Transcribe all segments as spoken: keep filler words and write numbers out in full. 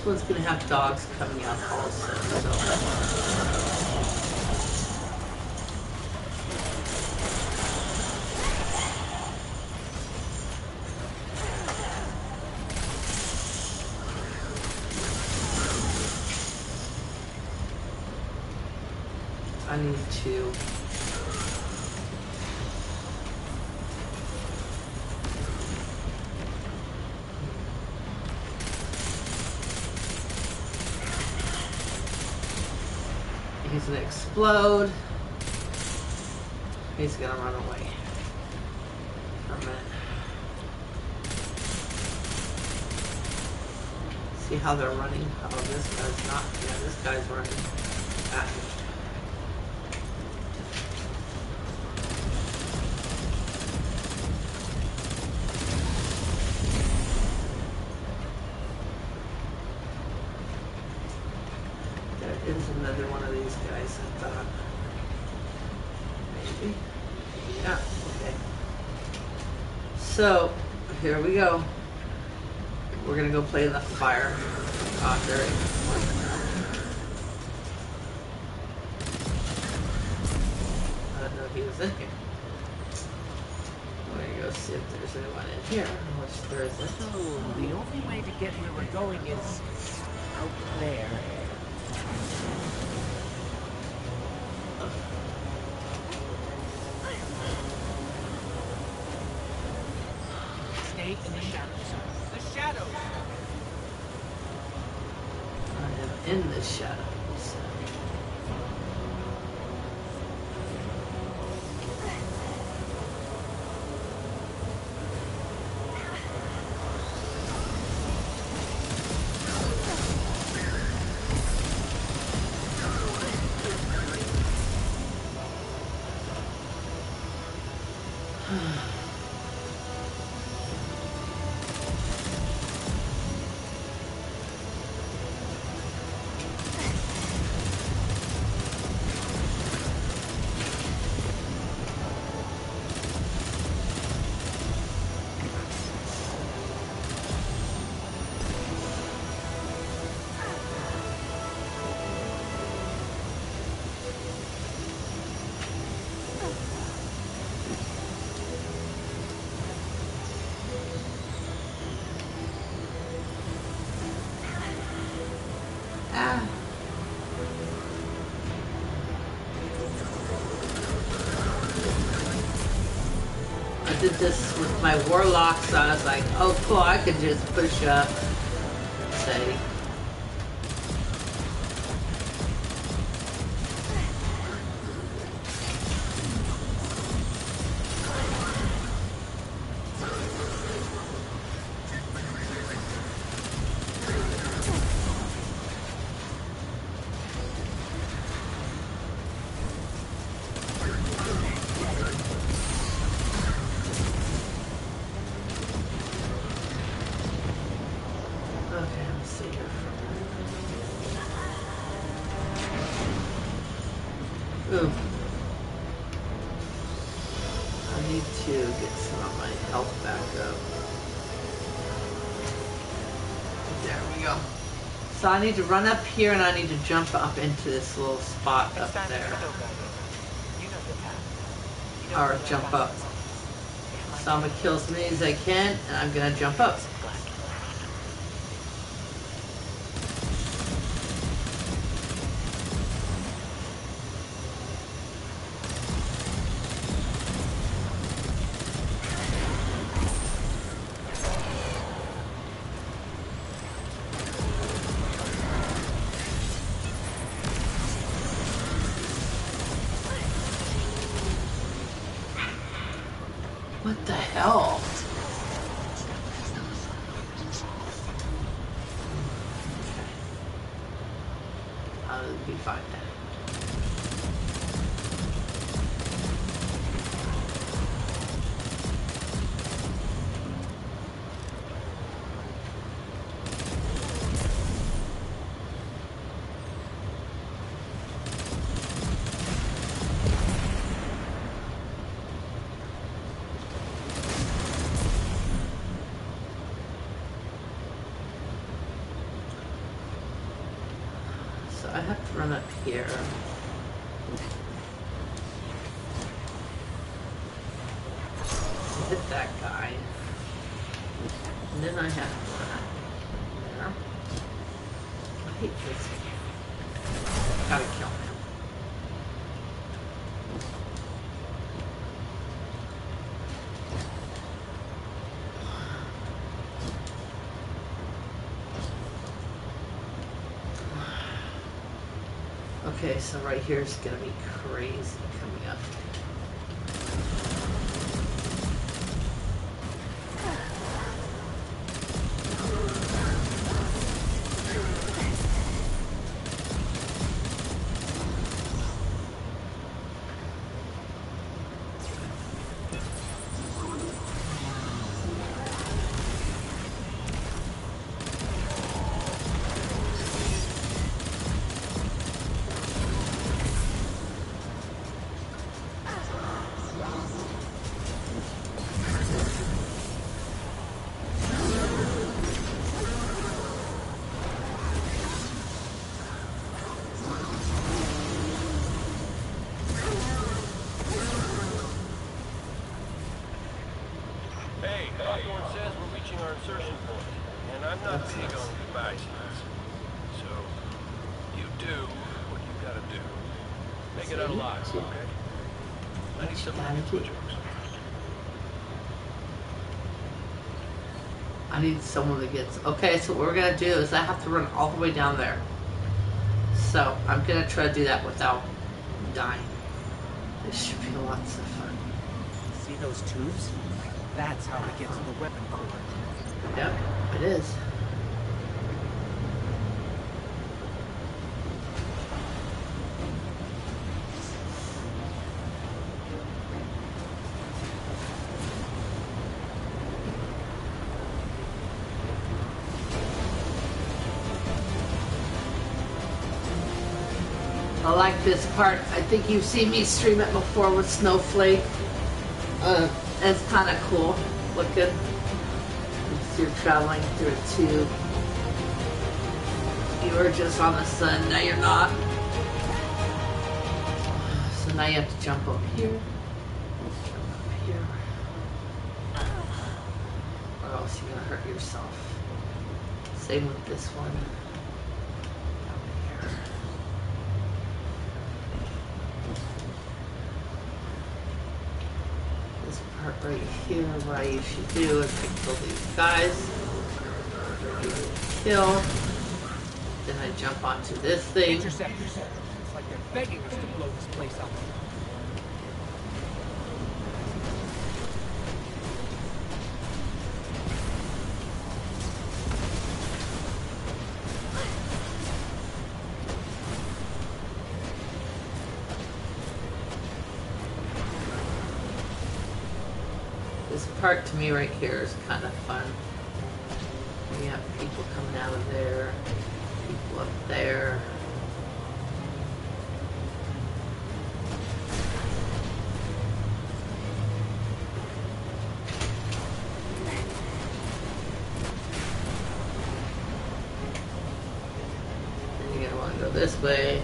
one's gonna have dogs coming out also, so. I need to. He's gonna explode. He's gonna run away for a minute. See how they're running? Oh, this guy's not. Yeah, this guy's running at me. Is another one of these guys, I thought. Maybe. Yeah, okay. So, here we go. We're gonna go play in the fire. Ah, there it is. I didn't know he was in here. We're gonna go see if there's anyone in here, which there isn't. So, the only way to get where we're going is out there. Stay in the shadows. The shadows! I am in the shadows. I did this with my warlock, so I was like, oh cool, I could just push up, say. Ooh. I need to get some of my health back up. There we go. So I need to run up here and I need to jump up into this little spot up there. Or jump up. So I'm gonna kill as many as I can and I'm gonna jump up. What the hell? Okay. I'll be fine then. so I have to run up here. Hit that guy. And then I have to run up there. I hate this game. Gotta kill him. Okay, so right here is gonna be crazy coming up. I need someone that gets... Okay, so what we're going to do is I have to run all the way down there. So, I'm going to try to do that without dying. This should be lots of fun. See those tubes? That's how we get to the weapon core. Yep, it is. I like this part. I think you've seen me stream it before with Snowflake. Uh, it's kind of cool looking. You're traveling through a tube. You were just on the sun, now you're not. So now you have to jump up here. Jump up here. Or else you're gonna hurt yourself. Same with this one. Right here, what I usually do is I kill these guys, kill, then I jump onto this thing. Interceptors. It's like they're begging us to blow this place up. Part to me right here is kind of fun. We have people coming out of there, people up there. And you're gonna want to go this way.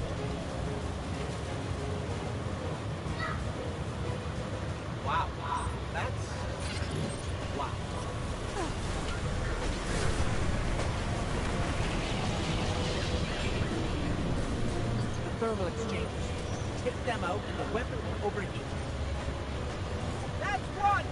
Thermal exchange. Tip them out and the weapon will overheat. That's one!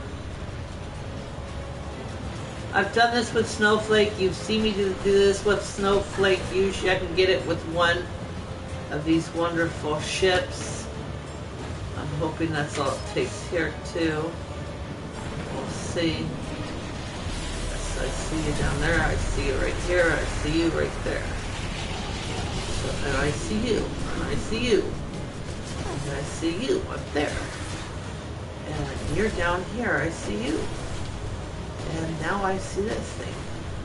I've done this with Snowflake. You've seen me do this with Snowflake. Usually I can get it with one of these wonderful ships. I'm hoping that's all it takes here too. We'll see. Yes, I see you down there. I see you right here. I see you right there. And I see you, and I see you, and I see you up there. And you're down here, I see you. And now I see this thing.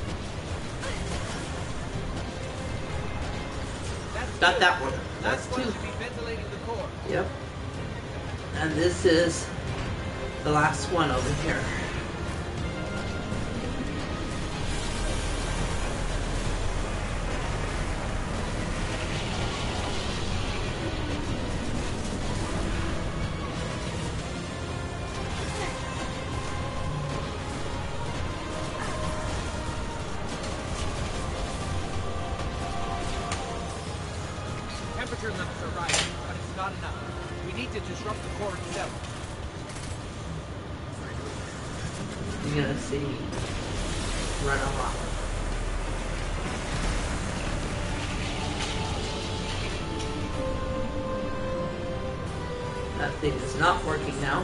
Got that one. That's two. Yep. And this is the last one over here. temperature levels are rising, but it's not enough. We need to disrupt the core itself. You're gonna see me run a lot. That thing is not working now.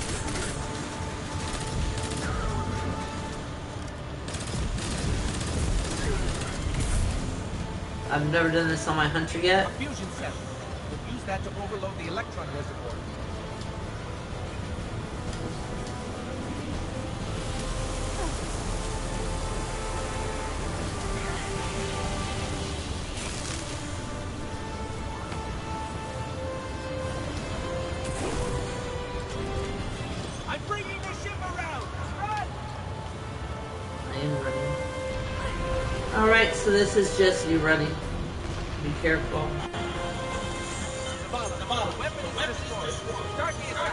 I've never done this on my Hunter yet. A fusion cell. We'll use that to overload the electron reservoir. I'm bringing the ship around. Run! I am running. Alright, so this is just you running. Be careful. Zavala, Zavala, weapon is destroyed. Start the attack.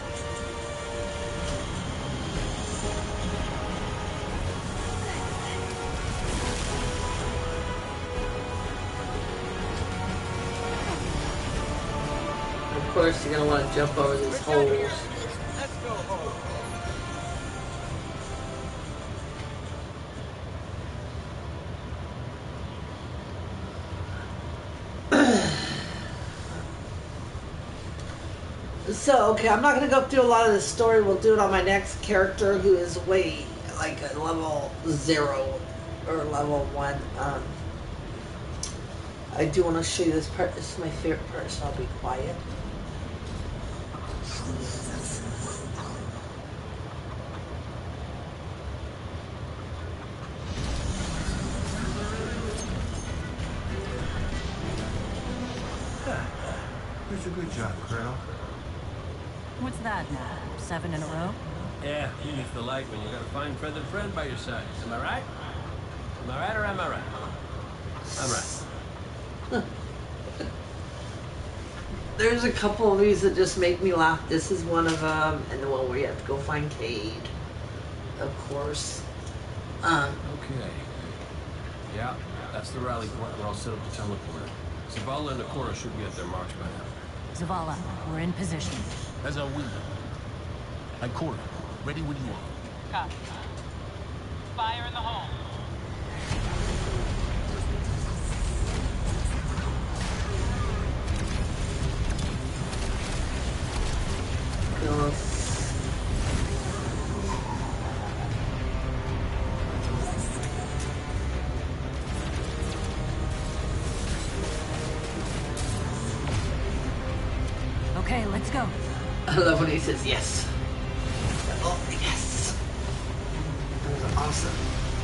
Of course, you're gonna want to jump over these holes. Let's go home. So, okay, I'm not going to go through a lot of the story. We'll do it on my next character, who is way, like, a level zero or level one. Um, I do want to show you this part. This is my favorite part, so I'll be quiet. It's a good job, Colonel. What's that now? Seven in a row? Yeah, you used to like when you got a fine feathered friend by your side. Am I right? Am I right or am I right? I'm right. There's a couple of these that just make me laugh. This is one of them, and the one where you have to go find Cade, of course. Um, Okay. Yeah, that's the rally point. We're all set up to teleporter. Zavala and Ikora should be at their marks by now. Zavala, we're in position. As are we. Ikora, ready when you are. Copy. Fire in the hole. Yes. Okay, let's go. I love when he says yes. Oh, yes. That was awesome.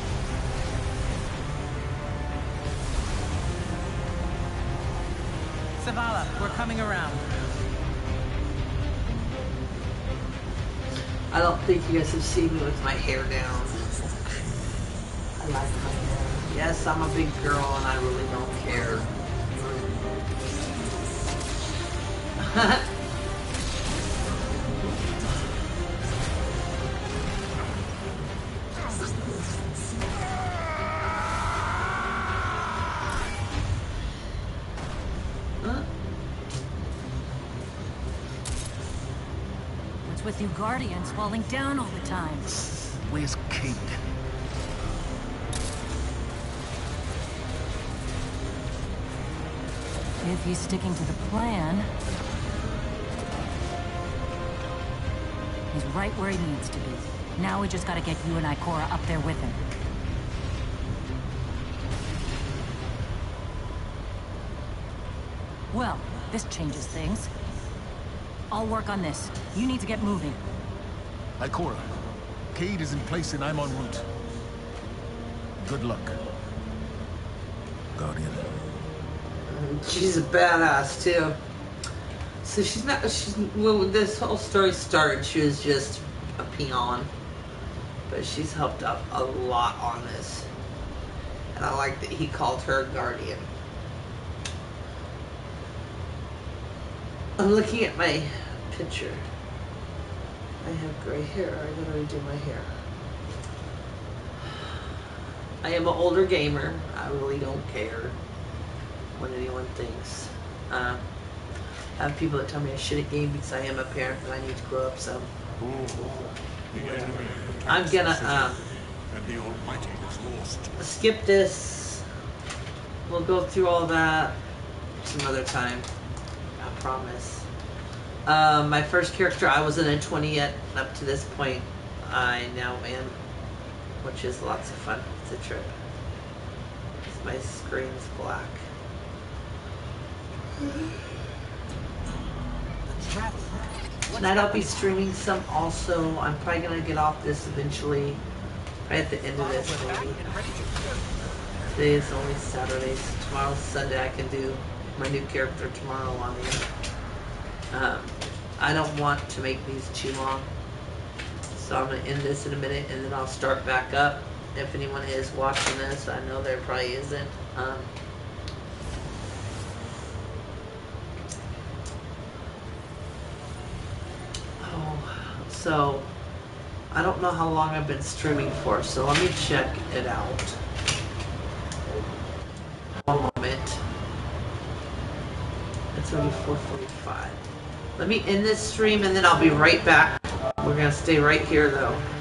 Zavala, we're coming around. I don't think you guys have seen me with my hair down. I like my hair. Yes, I'm a big girl and I really don't care. What's with you Guardians falling down all the time? Where's Cade? If he's sticking to the plan, he's right where he needs to be. Now we just gotta get you and Ikora up there with him. Well, this changes things. I'll work on this. You need to get moving. Ikora, Cade is in place and I'm en route. Good luck, Guardian. She's a badass too. So she's not. She's when this whole story started, she was just a peon, but she's helped out a lot on this, and I like that he called her Guardian. I'm looking at my picture. I have gray hair. I gotta redo my hair. I am an older gamer. I really don't care what anyone thinks. Um, I have people that tell me I shouldn't game because I am a parent and I need to grow up. So I'm gonna um, And the Almighty is lost. skip this. We'll go through all that some other time. I promise. Um, my first character, I wasn't in twenty yet. Up to this point, I now am, which is lots of fun. It's a trip. My screen's black. Tonight I'll be streaming some also. I'm probably going to get off this eventually. Right at the end of this maybe. Today is only Saturdays. Tomorrow's Sunday. I can do my new character tomorrow on the um, I don't want to make these too long. So I'm going to end this in a minute and then I'll start back up. If anyone is watching this, I know there probably isn't. Um, oh, so I don't know how long I've been streaming for, so let me check it out. One moment. It's only four forty-five. Let me end this stream and then I'll be right back. We're going to stay right here though.